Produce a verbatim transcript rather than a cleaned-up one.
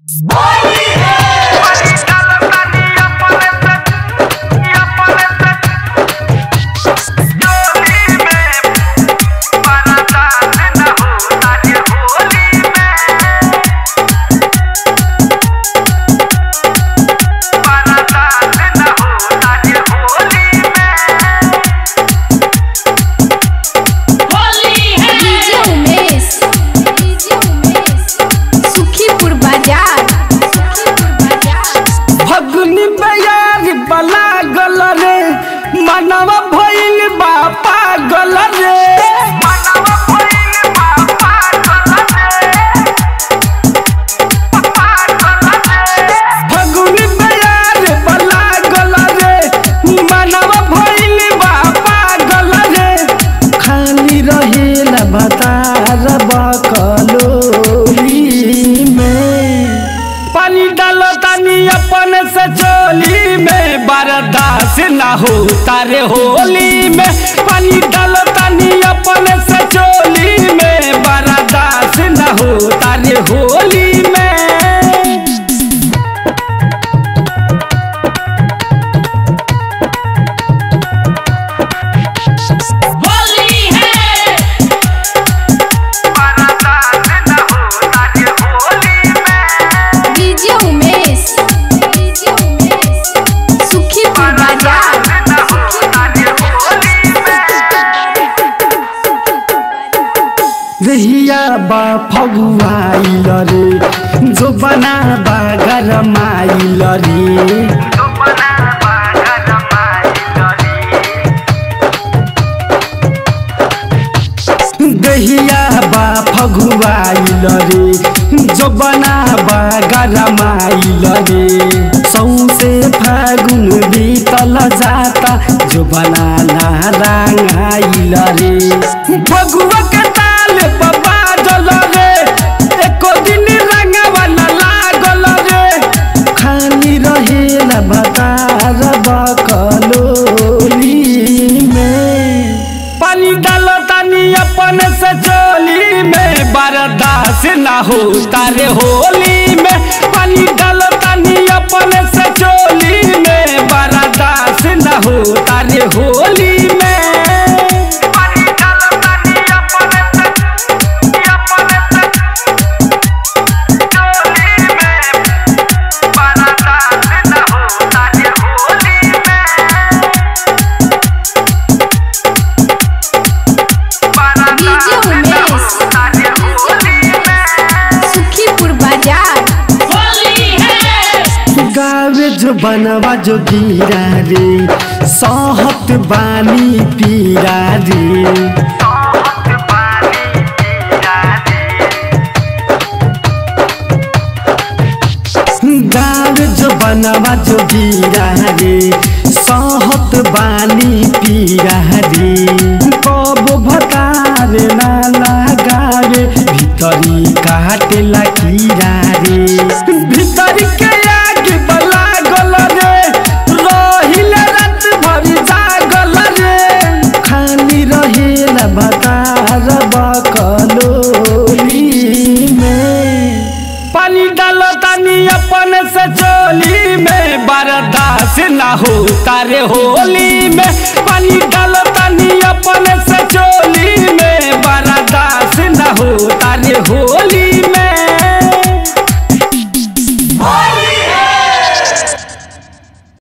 मनवा भइल बा पागल रे मनवा भइल बा पागल रे पागल रे फगुन बयार बला गल रे मनवा भइल बा पागल रे खाली रहेला बतार बकलोली में पानी डालो तानी अपन से चोली में बर्दाश्त ना हो तारे होली में पानी डालो तानी अपन से चोली में बर्दाश्त ना हो तारे होली में रहिया बा फगुआइल रे जो बना बा गरमाइल रे दहिया बा फगुआइल रे जो बना बा गरमाइल रे सौसे फागुन बीतल जाता जो बना ना रंगाइल रे फगुआ के बाबा जल रे एको दिन रंगवा न लागल रे खाली रहेला बतार बकलोली में पानी डालो तानी अपन से चोली में बर्दाश्त ना हो तारे होली में पानी डालो तानी अपन से चोली में बर्दाश्त ना हो तारे होली में जो बनवा जो गिरा रे सहत बानी पीरा रे गाँव जो बनवा जो गिरा रे सहत बानी पीरा रे कब भतार ना लगावे भीतरी काटे लकीरा रे भीतरी के बतार बकलोली में पानी डालो तानी अपन से चोली में बर्दाश्त ना हो तारे होली में पानी डालो तानी अपन से चोली में बर्दाश्त ना हो तारे होली